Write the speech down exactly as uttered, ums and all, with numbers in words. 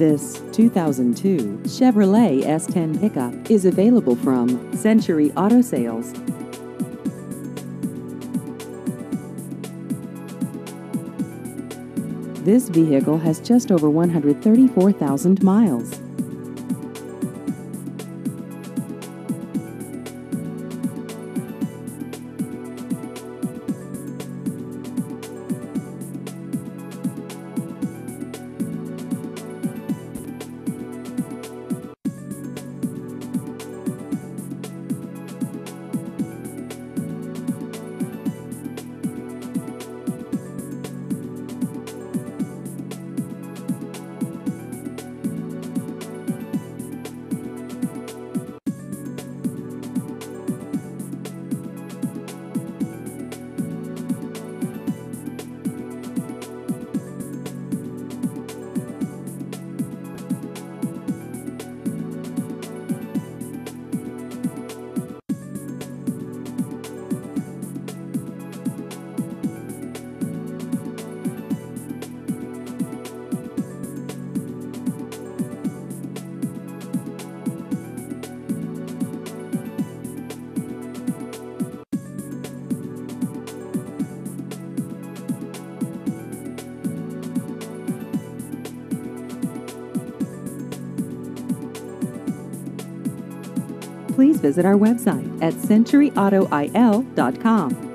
This two thousand two Chevrolet S ten pickup is available from Century Auto Sales. This vehicle has just over one hundred thirty-four thousand miles. Please visit our website at century auto I L dot com.